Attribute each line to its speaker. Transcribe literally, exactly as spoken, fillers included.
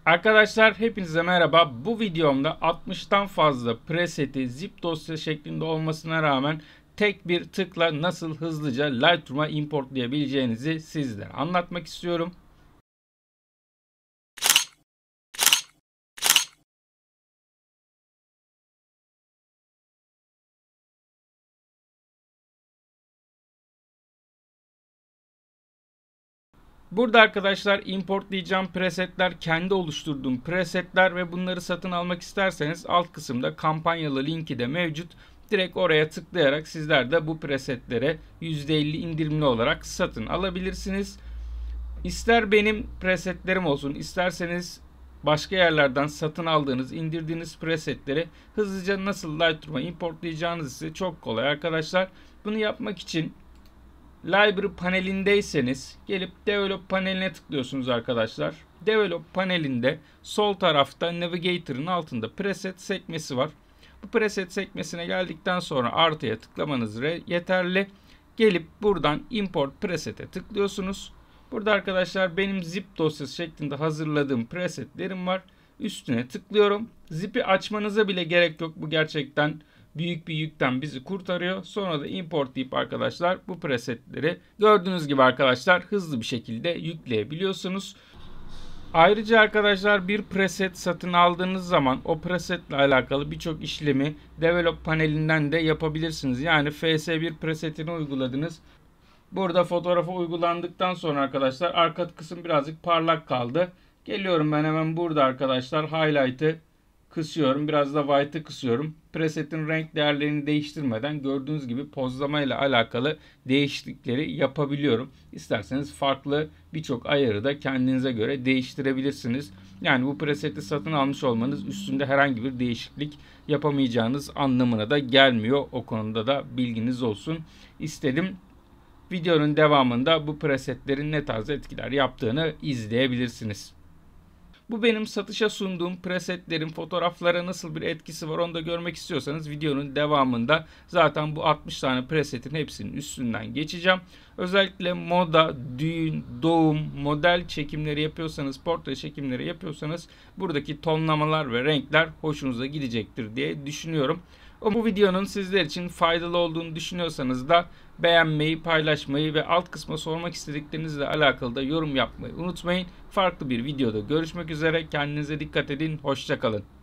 Speaker 1: Arkadaşlar hepinize merhaba. Bu videomda altmıştan fazla preseti zip dosya şeklinde olmasına rağmen tek bir tıkla nasıl hızlıca Lightroom'a importlayabileceğinizi sizlere anlatmak istiyorum. Burada arkadaşlar importlayacağım presetler kendi oluşturduğum presetler ve bunları satın almak isterseniz alt kısımda kampanyalı linki de mevcut. Direkt oraya tıklayarak sizler de bu presetleri yüzde elli indirimli olarak satın alabilirsiniz. İster benim presetlerim olsun, isterseniz başka yerlerden satın aldığınız, indirdiğiniz presetleri hızlıca nasıl Lightroom'a importlayacağınız ise çok kolay arkadaşlar. Bunu yapmak için Library panelindeyseniz gelip Develop paneline tıklıyorsunuz arkadaşlar. Develop panelinde sol tarafta Navigator'ın altında preset sekmesi var. Bu preset sekmesine geldikten sonra artıya tıklamanız yeterli. Gelip buradan Import Preset'e tıklıyorsunuz. Burada arkadaşlar benim zip dosyası şeklinde hazırladığım presetlerim var. Üstüne tıklıyorum. Zip'i açmanıza bile gerek yok. Bu gerçekten büyük bir yükten bizi kurtarıyor. Sonra da import deyip arkadaşlar bu presetleri gördüğünüz gibi arkadaşlar hızlı bir şekilde yükleyebiliyorsunuz. Ayrıca arkadaşlar bir preset satın aldığınız zaman o presetle alakalı birçok işlemi Develop panelinden de yapabilirsiniz. Yani F S bir presetini uyguladınız. Burada fotoğrafa uygulandıktan sonra arkadaşlar arka kısım birazcık parlak kaldı. Geliyorum ben hemen burada arkadaşlar highlight'ı kısıyorum. Biraz da white'ı kısıyorum. Preset'in renk değerlerini değiştirmeden gördüğünüz gibi pozlama ile alakalı değişiklikleri yapabiliyorum. İsterseniz farklı birçok ayarı da kendinize göre değiştirebilirsiniz. Yani bu preseti satın almış olmanız üstünde herhangi bir değişiklik yapamayacağınız anlamına da gelmiyor. O konuda da bilginiz olsun istedim. Videonun devamında bu presetlerin ne tarz etkiler yaptığını izleyebilirsiniz. Bu benim satışa sunduğum presetlerin fotoğraflara nasıl bir etkisi var onu da görmek istiyorsanız videonun devamında zaten bu altmış tane presetin hepsinin üstünden geçeceğim. Özellikle moda, düğün, doğum, model çekimleri yapıyorsanız, portre çekimleri yapıyorsanız buradaki tonlamalar ve renkler hoşunuza gidecektir diye düşünüyorum. O bu videonun sizler için faydalı olduğunu düşünüyorsanız da beğenmeyi, paylaşmayı ve alt kısma sormak istediklerinizle alakalı da yorum yapmayı unutmayın. Farklı bir videoda görüşmek üzere. Kendinize dikkat edin. Hoşça kalın.